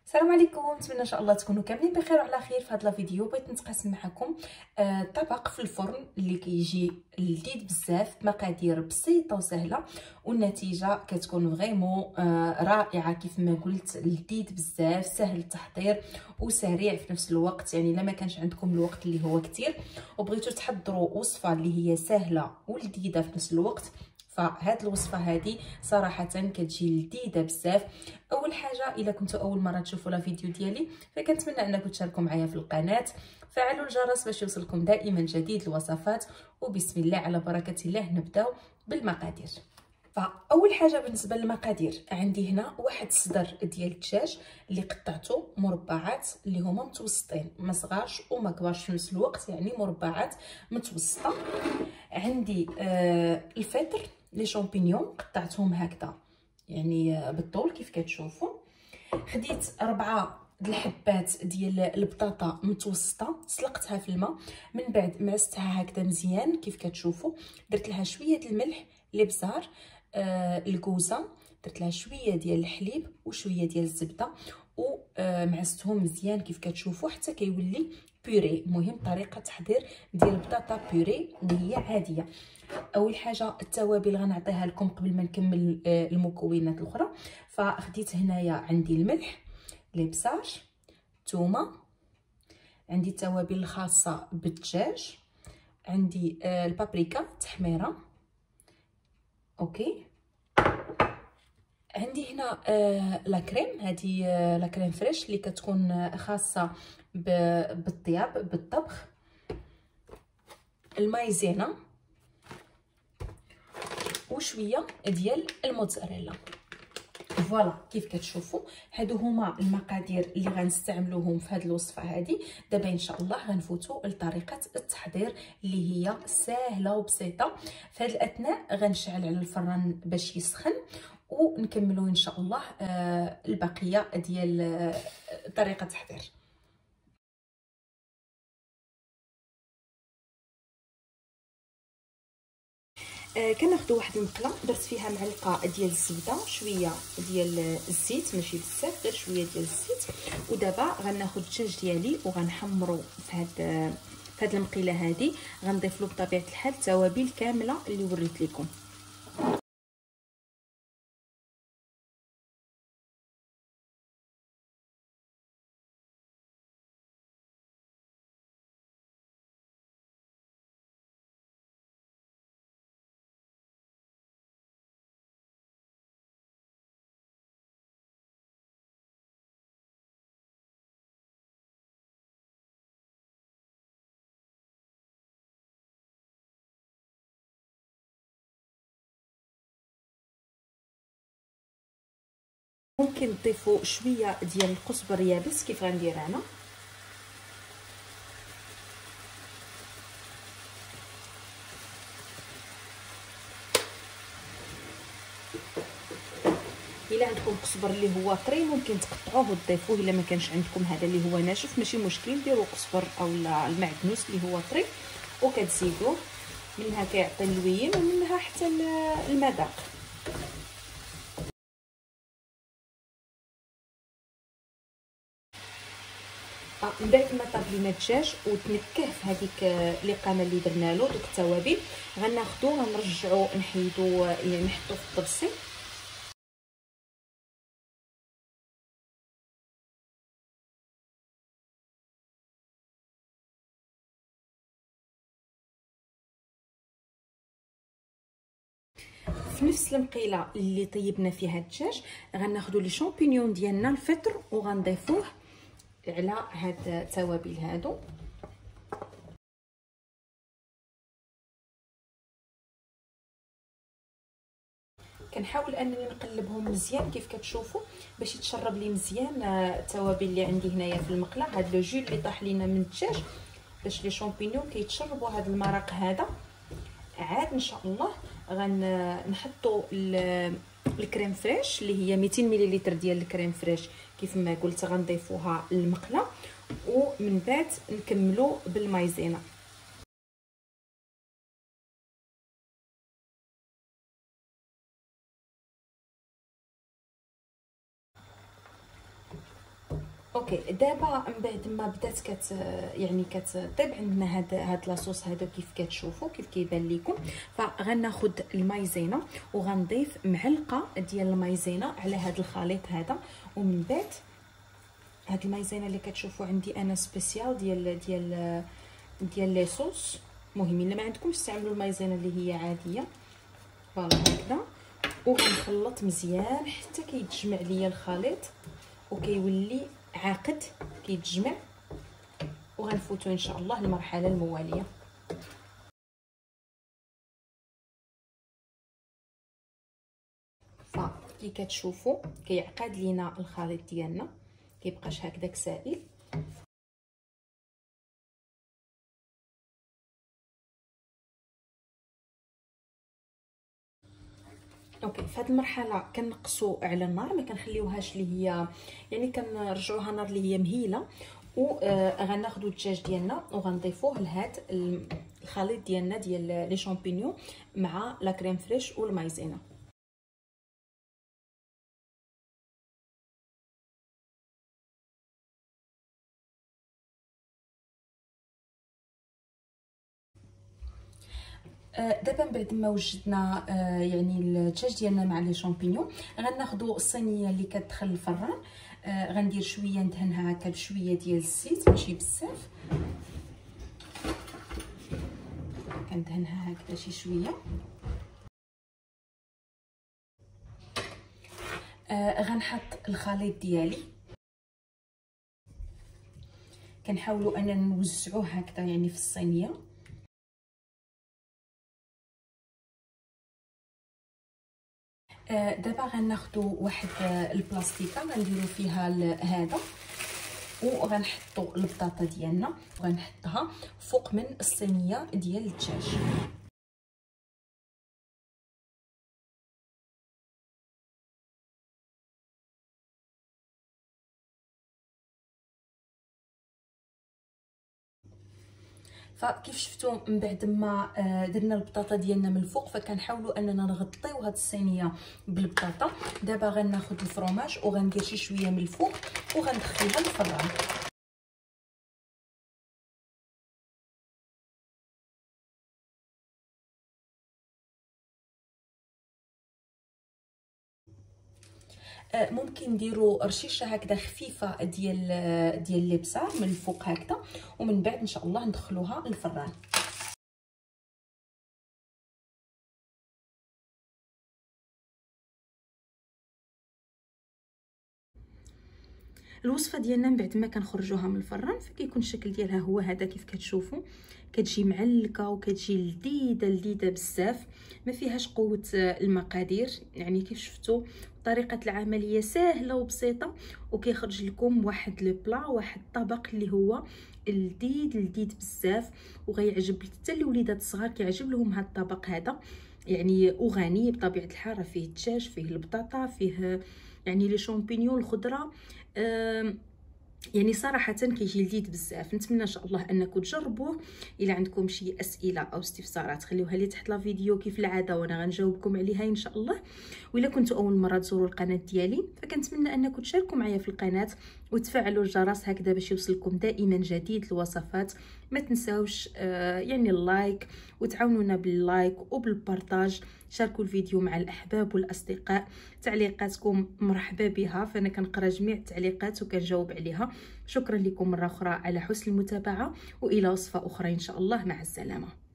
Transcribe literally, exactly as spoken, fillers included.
السلام عليكم، نتمنى ان شاء الله تكونوا كاملين بخير وعلى خير. في هذا الفيديو بغيت نتقاسم معكم آه طبق في الفرن اللي كيجي لذيذ بزاف، مقادير بسيطه وسهله والنتيجه كتكون فريمون آه رائعه. كيف ما قلت لذيذ بزاف، سهل التحضير وسريع في نفس الوقت. يعني لما كانش عندكم الوقت اللي هو كتير وبغيتوا تحضروا وصفه اللي هي سهله ولذيذه في نفس الوقت، فهاد الوصفه هذه صراحه كتجي لذيذه بزاف. اول حاجه، الا كنتوا اول مره تشوفوا لا فيديو ديالي فكنتمنى انكم تشاركوا معايا في القناه، فعلوا الجرس باش يوصلكم دائما جديد الوصفات. وبسم الله على بركه الله نبداو بالمقادير. فاول حاجه بالنسبه للمقادير، عندي هنا واحد الصدر ديال الدجاج اللي قطعته مربعات اللي هما متوسطين، ما صغارش وما كبارش في نفس الوقت، يعني مربعات متوسطه. عندي آه الفطر لي شامبينيون قطعتهم هكذا يعني بالطول كيف كتشوفوا. خديت اربعه د الحبات ديال البطاطا متوسطه، سلقتها في الماء، من بعد معستها هكذا مزيان كيف كتشوفوا. درت لها شويه الملح، الابزار، آه الكوزه، درت لها شويه ديال الحليب وشويه ديال الزبده ومعستهم مزيان كيف كتشوفوا حتى كيولي بوري. المهم طريقه تحضير ديال البطاطا بوري اللي هي عاديه. اول حاجه التوابل غنعطيها لكم قبل ما نكمل المكونات الاخرى. فخديت هنايا عندي الملح، الابزار، الثومه، عندي التوابل الخاصه بالدجاج، عندي البابريكا تحميره، اوكي. عندي هنا آه لا كريم، هذه آه لا كريم فريش اللي كتكون آه خاصه بالطياب بالطبخ، المايزينا وشويه ديال الموتزاريلا. فوالا كيف كتشوفوا هادو هما المقادير اللي غنستعملوهم في هذه الوصفه هذه. دابا ان شاء الله غنفوتوا لطريقه التحضير اللي هي سهله وبسيطه. في هذه الاثناء غنشعل على الفران باش يسخن ونكملوا ان شاء الله آه البقيه ديال آه طريقه التحضير. آه كناخذوا واحد المقله، درت فيها معلقه ديال الزبده، شويه ديال الزيت ماشي بزاف، غير شويه ديال الزيت. ودابا غناخذ الدجاج ديالي وغنحمرو في هاد في هاد المقيله هذه. غنضيف له بطبيعه الحال التوابل كامله اللي وريت لكم. ممكن تضيفوا شويه ديال القزبر يابس كيف غندير انا. الا عندكم قزبر اللي هو طري ممكن تقطعوه وتضيفوه، الا ما كانش عندكم هذا اللي هو ناشف ماشي مشكل، ديروا قزبر او المعدنوس اللي هو طري وكتزيدوه. منها كيعطي اللوين ومنها حتى المذاق. من بعد ما طاب لينا الدجاج وتنكه في هذيك القامه اللي درنا له دوك التوابل، غناخذو غنرجعو نحيدو يعني نحطو في الطبسي. في نفس المقيله اللي طيبنا فيها الدجاج غناخذو لي شامبينيون ديالنا الفطر وغنضيفوه على هاد التوابل هادو. كنحاول انني نقلبهم مزيان كيف كتشوفوا باش يتشرب لي مزيان التوابل اللي عندي هنايا في المقله. هاد لو جو اللي طاح لينا من الدجاج باش لي شامبينيون كيتشربوا هاد المرق هذا. عاد ان شاء الله غنحطوا الكريم فريش اللي هي مئتين مليلتر ديال الكريم فريش كيف ما قلت، غنضيفوها للمقله ومن بعد نكملوا بالمايزينا. اوكي دابا من بعد ما بدات كت يعني كتطيب عندنا هاد هاد لاصوص هذا كيف كتشوفوا كيف كيبان لكم. فغناخذ المايزينا وغنضيف معلقه ديال المايزينا على هاد الخليط هذا، ومن بعد هاد المايزينا اللي كتشوفوا عندي انا سبيسيال ديال ديال ديال لي صوص. مهم الا ما عندكمش استعملوا المايزينا اللي هي عاديه. فوالا هكذا، وغنخلط مزيان حتى كيتجمع ليا الخليط وكيولي عاقد كيتجمع، وغنفوتوا ان شاء الله للمرحله المواليه. فكي كتشوفوا كيعقد لينا الخليط ديالنا، كيبقاش هكذاك سائل. اوكي في هذه المرحله كنقصوا على النار، ما كنخليوهاش اللي هي يعني كنرجعوها نار اللي هي مهيله. وغناخذوا الدجاج ديالنا وغنضيفوه لهاد الخليط ديالنا ديال لي شامبينيون مع لا كريم فريش والمايزينا. دابا من بعد ما وجدنا يعني الدجاج ديالنا مع لي شامبينيون، غناخذوا الصينيه اللي كتدخل الفران. غندير شويه ندهنها هكا بشويه ديال الزيت ماشي بزاف، كندهنها هكذا شي شويه. آه غنحط الخليط ديالي، كنحاولوا اننا نوزعوه هكذا يعني في الصينيه. آه دابا غناخذوا واحد آه البلاستيكه غنديروا فيها هذا، وغنحطوا البطاطا ديالنا وغنحطها فوق من الصينيه ديال الدجاج. فكيف شفتوا من بعد ما درنا البطاطا ديالنا من الفوق، فكنحاولوا اننا نغطيو هاد الصينيه بالبطاطا. دابا غناخذ الفرماج وغندير شي شويه من الفوق وغندخلها للفران. ممكن نديروا رشيشه هكذا خفيفه ديال ديال الابصار من الفوق هكذا، ومن بعد ان شاء الله ندخلوها للفران. الوصفه ديالنا من بعد ما كنخرجوها من الفران فكيكون الشكل ديالها هو هذا كيف كتشوفوا. كتجي معلكه وكتجي لذيذه لذيذه بزاف، ما فيهاش قوه المقادير. يعني كيف شفتوا طريقه العمليه سهله وبسيطه، وكيخرج لكم واحد لو بلا واحد الطبق اللي هو لذيذ لذيذ بزاف، وغيعجب حتى الوليدات الصغار كيعجب لهم هذا الطبق هذا. يعني وغني بطبيعه الحال، راه فيه الدجاج فيه البطاطا فيه يعني لي شامبينيون الخضره. يعني صراحه كيجي لذيذ بزاف. نتمنى ان شاء الله انكم تجربوه. الا عندكم شي اسئله او استفسارات خليوها لي تحت لا فيديو كيف العاده وانا غنجاوبكم عليها ان شاء الله. والا كنتوا اول مره تزوروا القناه ديالي فكنتمنى انكم تشاركوا معايا في القناه وتفعلوا الجرس هكذا باش يوصلكم دائما جديد الوصفات. ما تنساوش آه يعني اللايك، وتعاونونا باللايك وبالبارطاج. شاركوا الفيديو مع الاحباب والاصدقاء. تعليقاتكم مرحبا بها، فانا كنقرا جميع التعليقات وكنجاوب عليها. شكرا لكم مره اخرى على حسن المتابعه، والى وصفه اخرى ان شاء الله. مع السلامه.